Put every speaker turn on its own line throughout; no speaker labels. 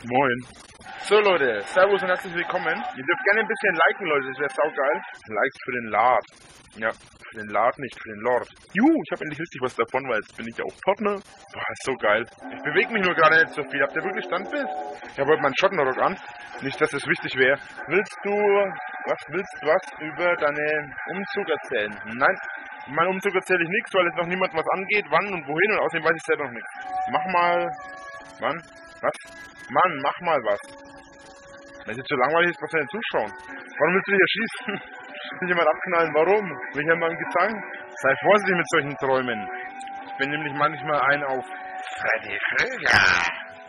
Moin. So Leute, servus und herzlich willkommen. Ihr dürft gerne ein bisschen liken, Leute, das wäre saugeil. Likes für den Lard. Ja, für den Lard, nicht für den Lord. Juhu, ich habe endlich richtig was davon, weil jetzt bin ich ja auch Partner. Boah, ist so geil. Ich bewege mich nur gerade nicht so viel. Habt ihr wirklich Standbild? Ich habe heute meinen Schottenrock an. Nicht, dass es wichtig wäre. Willst du was über deinen Umzug erzählen? Nein, meinen Umzug erzähle ich nichts, weil es noch niemandem was angeht, wann und wohin und außerdem weiß ich selber noch nichts. Mach mal... Wann? Was? Mann, mach mal was. Wenn es jetzt so langweilig ist, was soll denn zuschauen? Warum willst du dich erschießen? Will jemand abknallen? Warum? Will ich an meinem Gesang? Sei vorsichtig mit solchen Träumen. Ich bin nämlich manchmal ein auf Freddy Krüger.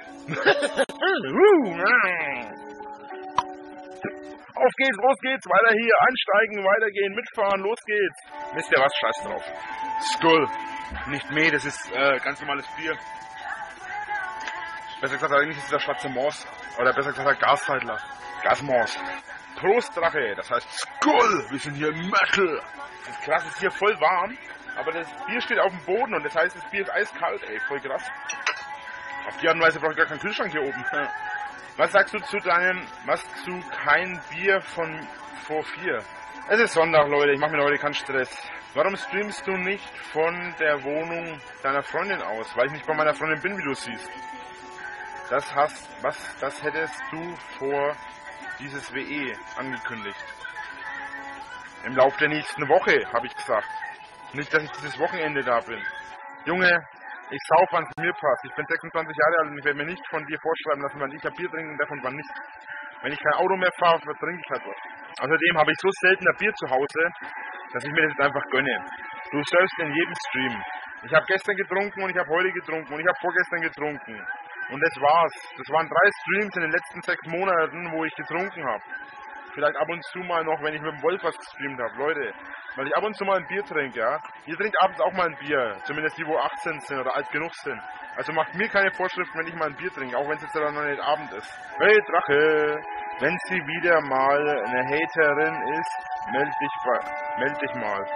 Auf geht's, los geht's, weiter hier, einsteigen, weitergehen, mitfahren, los geht's. Wisst ihr was? Scheiß drauf. Skull. Nicht Meh, das ist ganz normales Bier. Besser gesagt, eigentlich ist es der schwarze Moos. Oder besser gesagt, Gaszeitler. Gasmoos. Prost, Drache. Das heißt Skull. Wir sind hier im Metal. Das ist krass, es ist hier voll warm. Aber das Bier steht auf dem Boden und das heißt, das Bier ist eiskalt, ey. Voll krass. Auf die Art und Weise brauche ich gar keinen Kühlschrank hier oben. Was sagst du zu kein Bier von vor 4? Es ist Sonntag, Leute. Ich mache mir heute keinen Stress. Warum streamst du nicht von der Wohnung deiner Freundin aus? Weil ich nicht bei meiner Freundin bin, wie du siehst. Das hättest du vor dieses WE angekündigt. Im Laufe der nächsten Woche, habe ich gesagt. Nicht, dass ich dieses Wochenende da bin. Junge, ich sauf, wann es mir passt. Ich bin 26 Jahre alt und ich werde mir nicht von dir vorschreiben lassen, wann ich ein Bier trinken darf und wann nicht. Wenn ich kein Auto mehr fahre, trinke ich halt was. Außerdem habe ich so selten ein Bier zu Hause, dass ich mir das jetzt einfach gönne. Du surfst in jedem Stream. Ich habe gestern getrunken und ich habe heute getrunken und ich habe vorgestern getrunken. Und das war's. Das waren 3 Streams in den letzten 6 Monaten, wo ich getrunken habe. Vielleicht ab und zu mal noch, wenn ich mit dem Wolf was gestreamt habe. Leute, weil ich ab und zu mal ein Bier trinke, ja. Ihr trinkt abends auch mal ein Bier. Zumindest die, wo 18 sind oder alt genug sind. Also macht mir keine Vorschriften, wenn ich mal ein Bier trinke. Auch wenn es jetzt dann noch nicht Abend ist. Hey Drache, wenn sie wieder mal eine Haterin ist, meld dich mal.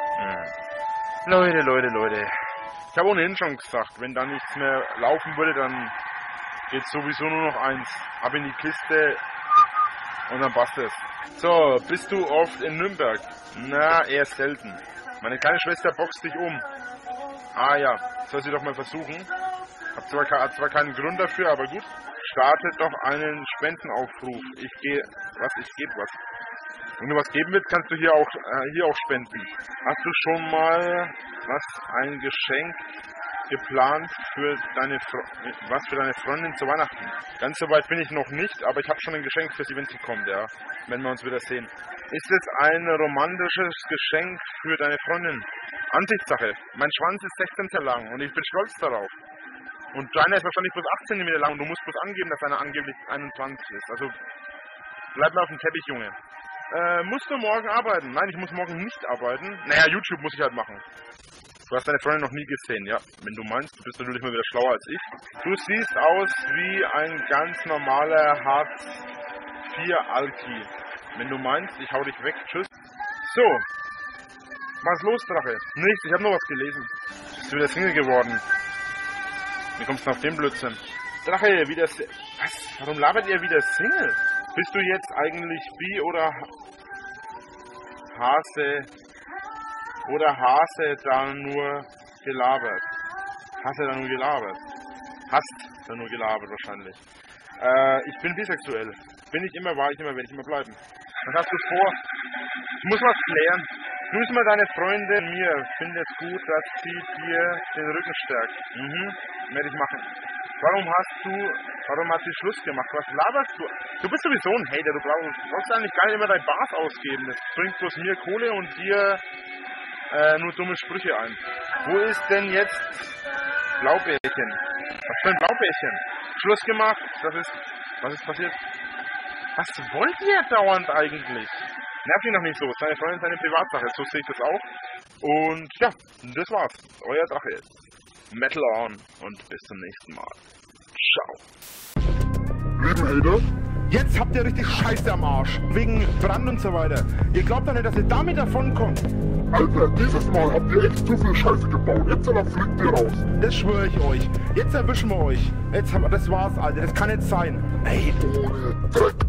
Leute. Ich habe ohnehin schon gesagt, wenn da nichts mehr laufen würde, dann geht sowieso nur noch eins. Ab in die Kiste und dann passt es. So, bist du oft in Nürnberg? Na, eher selten. Meine kleine Schwester boxt dich um. Ah ja, soll sie doch mal versuchen. Hab zwar keinen Grund dafür, aber gut. Startet doch einen Spendenaufruf. Ich gebe was. Wenn du was geben willst, kannst du hier auch spenden. Hast du schon mal ein Geschenk geplant für deine Freundin zu Weihnachten? Ganz so weit bin ich noch nicht, aber ich habe schon ein Geschenk für sie, wenn sie kommt, ja. Wenn wir uns wieder sehen. Ist es ein romantisches Geschenk für deine Freundin? Ansichtssache. Mein Schwanz ist 16 Zentimeter lang und ich bin stolz darauf. Und deiner ist wahrscheinlich bloß 8 Zentimeter lang und du musst bloß angeben, dass deiner angeblich 21 ist. Also bleib mal auf dem Teppich, Junge. Musst du morgen arbeiten? Nein, ich muss morgen nicht arbeiten. Naja, YouTube muss ich halt machen. Du hast deine Freundin noch nie gesehen, ja. Wenn du meinst, du bist natürlich mal wieder schlauer als ich. Du siehst aus wie ein ganz normaler Hartz-IV-Alki. Wenn du meinst, ich hau dich weg. Tschüss. So. Was ist los, Drache? Nichts, ich habe nur was gelesen. Bist du wieder Single geworden? Wie kommst du auf den Blödsinn? Drache, wieder was? Warum labert ihr wieder Single? Bist du jetzt eigentlich Bi oder Hase? Oder Hase da nur gelabert? Hast da nur gelabert wahrscheinlich. Ich bin bisexuell. Bin ich immer, war ich immer, werde ich immer bleiben. Was hast du vor? Ich muss was klären. Grüß mal deine Freundin mir. Finde es gut, dass sie dir den Rücken stärkt. Werde ich machen. Warum hat sie Schluss gemacht? Was laberst du? Du bist sowieso ein Hater. Du brauchst eigentlich gar nicht immer dein Bars ausgeben. Das bringt bloß mir Kohle und dir nur dumme Sprüche ein. Wo ist denn jetzt Blaubärchen? Was für ein Blaubärchen? Schluss gemacht? Was ist passiert? Was wollt ihr dauernd eigentlich? Nervt ihn noch nicht so. Seine Freundin ist eine Privatsache. So sehe ich das auch. Und ja, das war's. Euer Drache. Metal on und bis zum nächsten Mal. Ciao.
Leben Hater. Jetzt habt ihr richtig Scheiße am Arsch. Wegen Brand und so weiter. Ihr glaubt doch nicht, dass ihr damit davonkommt.
Alter, dieses Mal habt ihr echt zu viel Scheiße gebaut. Jetzt fliegt ihr raus.
Das schwöre ich euch. Jetzt erwischen wir euch. Das war's, Alter. Das kann nicht sein. Ey.
Ohne Dreck.